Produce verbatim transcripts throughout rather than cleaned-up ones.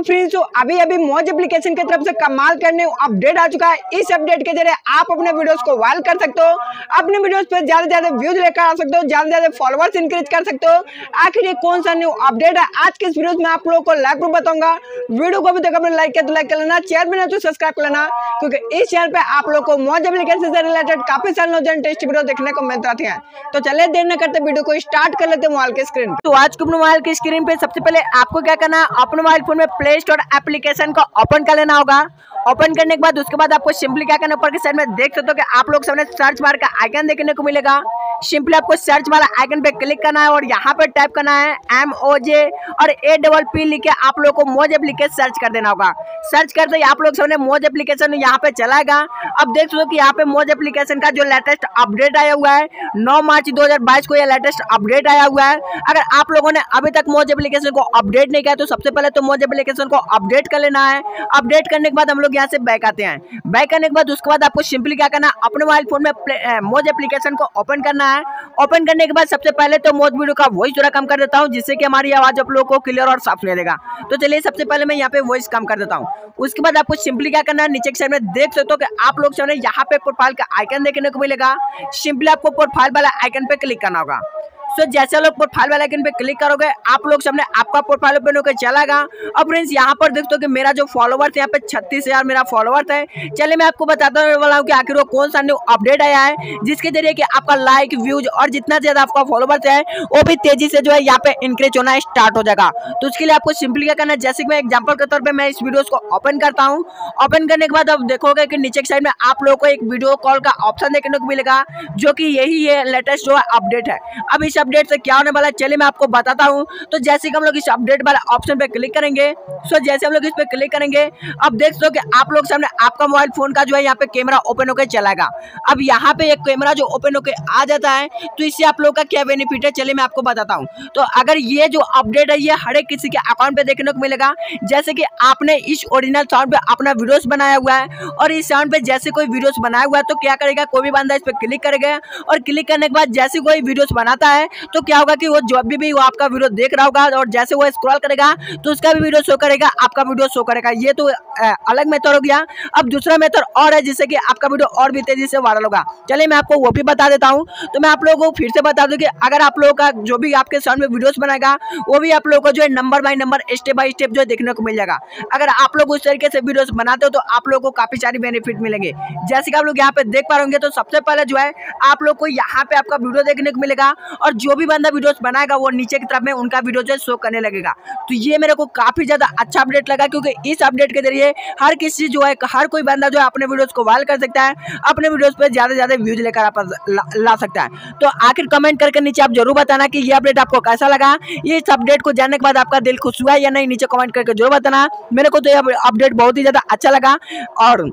Friends, तो अभी अभी मौज एप्लीकेशन की तरफ से कमाल करने अपडेट आ चुका है। इस अपडेट के जरिए आप अपने वीडियोस को वायरल कर सकते हो, अपने वीडियोस पे ज्यादा ज्यादा व्यूज लेकर आ सकते हो, ज्यादा ज्यादा फॉलोअर्स इंक्रीज कर सकते हो। आखिर ये कौन सा न्यू अपडेट है, आज के इस वीडियो में आप लोगों को लाइव प्रूफ बताऊंगा। वीडियो को अभी तक आपने लाइक किया तो लाइक कर लेना, चैनल पर नहीं तो सब्सक्राइब कर लेना, क्योंकि इस चैनल पे आप लोग को मौज एप्लीकेशन से रिलेटेड काफी सारे नौजवान टेस्ट वीडियो देखने को मिलते रहते हैं। तो चलिए देर न करते वीडियो को स्टार्ट कर लेते हैं मोबाइल के स्क्रीन। तो आज के मोबाइल के स्क्रीन पे सबसे पहले आपको क्या करना है, अपने मोबाइल फोन में प्ले स्टोर एप्लीकेशन को ओपन कर लेना होगा। ओपन करने के बाद उसके बाद आपको सिंपली क्या करना, ऊपर के साइड में देख सकते हो कि आप लोग सामने सर्च बार का आइकन देखने को मिलेगा। सिंपली आपको सर्च वाला आइकन पे क्लिक करना है और यहाँ पे टाइप करना है एम ओ जे और ए डबल पी लिख के आप लोग को मौज एप्लीकेशन सर्च कर देना होगा। सर्च करते ही आप लोग सामने मौज एप्लीकेशन यहाँ पे चलाएगा। अब देख सकते हो कि यहाँ पे मौज एप्लीकेशन का जो लेटेस्ट अपडेट आया हुआ है, नौ मार्च दो हजार बाईस को यह लेटेस्ट अपडेट आया हुआ है। अगर आप लोगों ने अभी तक मौज एप्लीकेशन को अपडेट नहीं किया तो सबसे पहले तो मौज एप्लीकेशन को अपडेट कर लेना है। अपडेट करने के बाद हम लोग यहाँ से बैक आते हैं। बैक करने के बाद उसके बाद आपको सिंपली क्या करना है, अपने मोबाइल फोन में मौज एप्लीकेशन को ओपन करना है। ओपन करने के बाद सबसे पहले तो मौज वीडियो का वॉइस थोड़ा कम कर देता हूँ, जिससे कि हमारी आवाज आप लोगों को क्लियर और साफ सुनाई देगा। तो चलिए सबसे पहले मैं यहाँ पे वॉइस कम कर देता हूँ। उसके बाद आपको सिंपली क्या करना है, नीचे के साइड में देख सकते हो कि आप लोग सामने यहाँ पे प्रोफाइल का आइकन देखने को मिलेगा। सिंपली आपको प्रोफाइल वाला आइकन पे क्लिक करना होगा। सो so, जैसे लोग प्रोफाइल वाले आइकन पे क्लिक करोगे आप लोग सामने आपका प्रोफाइल ओपन होकर चलागा। अब फ्रेंड्स यहाँ पर देखते हो कि मेरा जो फॉलोवर्स है यहाँ पे छत्तीस हजार मेरा फॉलोवर्स है। चलिए मैं आपको बताता वाला हूँ कि आखिर वो कौन सा न्यू अपडेट आया है, जिसके जरिए कि आपका लाइक व्यूज और जितना ज्यादा आपका फॉलोवर्स है वो भी तेजी से जो है यहाँ पे इंक्रीज होना स्टार्ट हो जाएगा। तो उसके लिए आपको सिंपली क्या करना है, जैसे कि मैं एग्जाम्पल के तौर पर मैं इस वीडियो को ओपन करता हूँ। ओपन करने के बाद आप देखोगे कि नीचे की साइड में आप लोगों को एक वीडियो कॉल का ऑप्शन देखने को मिलेगा, जो कि यही ये लेटेस्ट जो है अपडेट है। अब इस अपडेट से क्या होने वाला है चलिए मैं आपको बताता हूं। तो जैसे कि हम लोग इस अपडेट वाला ऑप्शन पे क्लिक करेंगे, सो जैसे हम लोग इस पे क्लिक करेंगे अब देख सकते हो कि आप लोग सामने आपका मोबाइल फोन का जो है यहाँ पे कैमरा ओपन होकर चलाएगा। अब यहाँ पे एक कैमरा जो ओपन होकर आ जाता है तो इससे आप लोग का क्या बेनिफिट है चलिए मैं आपको बताता हूँ। तो अगर ये जो अपडेट है ये हर एक किसी के अकाउंट पे देखने को मिलेगा। जैसे कि आपने इस ओरिजिनल साउंड पे अपना वीडियोस बनाया हुआ है और इस साउंड पे जैसे कोई वीडियोस बनाया हुआ है तो क्या करेगा, कोई भी बंदा इस पे क्लिक करेगा और क्लिक करने के बाद जैसे कोई वीडियोस बनाता है तो क्या होगा कि वो जब भी, भी वो आपका वीडियो देख रहा होगा और जैसे वो स्क्रॉल करेगा तो उसका भी वीडियो शो करेगा, आपका वीडियो शो करेगा। ये तो अलग मेथड हो गया। अब दूसरा मेथड और है जिससे कि आपका वीडियो और भी तेजी से वायरल होगा। चलिए मैं आपको वो भी बता देता हूं। तो मैं आप लोगों को फिर से बता दूं कि अगर आप लोगों का जो भी आपके साउंड में वीडियोस बनाएगा वो भी आप लोगों को जो है number by number step by step जो है देखने को मिल जाएगा। अगर आप लोग उस तरीके से वीडियोस बनाते हो तो आप लोगों को काफी सारी बेनिफिट मिलेंगे। जैसे कि आप लोग यहाँ पे देख पा रहे, तो सबसे पहले जो है आप लोग को यहाँ पे आपका वीडियो देखने को मिलेगा और जो भी बंदा वीडियोस बनाएगा वो नीचे की तरफ में उनका वीडियो जो शो करने लगेगा। तो ये मेरे को काफी ज्यादा अच्छा अपडेट लगा, क्योंकि इस अपडेट के जरिए हर किसी जो है हर कोई बंदा जो है अपने वीडियोस को वायरल कर सकता है, अपने वीडियोस पे ज्यादा ज्यादा व्यूज लेकर आप ला, ला सकता है। तो आखिर कमेंट करके नीचे आप जरूर बताना कि ये अपडेट आपको कैसा लगा। ये इस अपडेट को जानने के बाद आपका दिल खुश हुआ या नहीं, नीचे कमेंट करके जरूर बताना। मेरे को तो ये अपडेट बहुत ही ज्यादा अच्छा लगा। और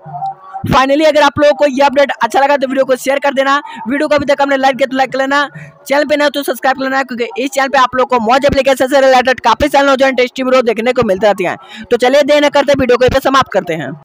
फाइनली अगर आप लोगों को ये अपडेट अच्छा लगा तो वीडियो को शेयर कर देना। वीडियो को अभी तक हमने लाइक किया तो लाइक कर लेना, चैनल पे ना तो सब्सक्राइब कर लेना, क्योंकि इस चैनल पे आप लोग को मौज एप्लीकेशन से रिलेटेड काफी सारे नौजवान टेस्टी वीडियो देखने को मिलते रहती हैं। तो चलिए देर न करते वीडियो को समाप्त करते हैं।